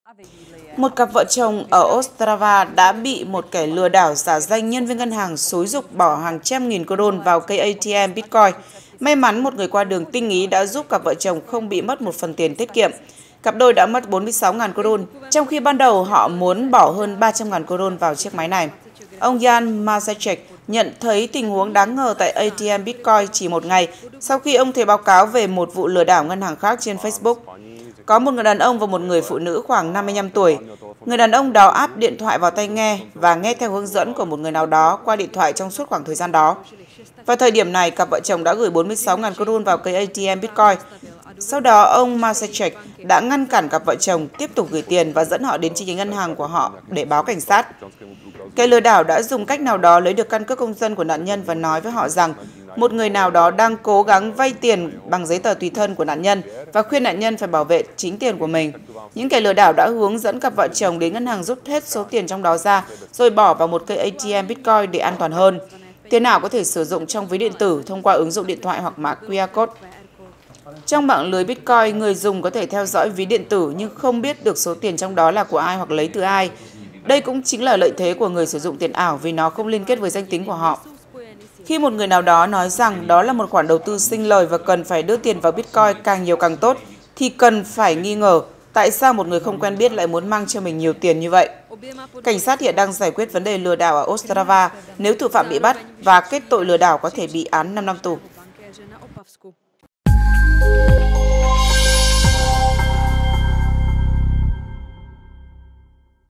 Một cặp vợ chồng ở Ostrava đã bị một kẻ lừa đảo giả danh nhân viên ngân hàng xúi giục bỏ hàng trăm nghìn đô vào cây ATM Bitcoin. May mắn một người qua đường tinh ý đã giúp cặp vợ chồng không bị mất một phần tiền tiết kiệm. Cặp đôi đã mất 46.000 đô, trong khi ban đầu họ muốn bỏ hơn 300.000 đô vào chiếc máy này. Ông Jan Mazachek nhận thấy tình huống đáng ngờ tại ATM Bitcoin chỉ một ngày sau khi ông thấy báo cáo về một vụ lừa đảo ngân hàng khác trên Facebook. Có một người đàn ông và một người phụ nữ khoảng 55 tuổi. Người đàn ông đó áp điện thoại vào tai nghe và nghe theo hướng dẫn của một người nào đó qua điện thoại trong suốt khoảng thời gian đó. Vào thời điểm này, cặp vợ chồng đã gửi 46.000 đô vào cây ATM Bitcoin. Sau đó, ông Masachek đã ngăn cản cặp vợ chồng tiếp tục gửi tiền và dẫn họ đến chi nhánh ngân hàng của họ để báo cảnh sát. Kẻ lừa đảo đã dùng cách nào đó lấy được căn cước công dân của nạn nhân và nói với họ rằng một người nào đó đang cố gắng vay tiền bằng giấy tờ tùy thân của nạn nhân và khuyên nạn nhân phải bảo vệ chính tiền của mình. Những kẻ lừa đảo đã hướng dẫn cặp vợ chồng đến ngân hàng rút hết số tiền trong đó ra rồi bỏ vào một cây ATM Bitcoin để an toàn hơn. Tiền ảo có thể sử dụng trong ví điện tử thông qua ứng dụng điện thoại hoặc mã QR code. Trong mạng lưới Bitcoin, người dùng có thể theo dõi ví điện tử nhưng không biết được số tiền trong đó là của ai hoặc lấy từ ai. Đây cũng chính là lợi thế của người sử dụng tiền ảo vì nó không liên kết với danh tính của họ. Khi một người nào đó nói rằng đó là một khoản đầu tư sinh lời và cần phải đưa tiền vào Bitcoin càng nhiều càng tốt, thì cần phải nghi ngờ tại sao một người không quen biết lại muốn mang cho mình nhiều tiền như vậy. Cảnh sát hiện đang giải quyết vấn đề lừa đảo ở Ostrava. Nếu thủ phạm bị bắt và kết tội lừa đảo có thể bị án 5 năm tù.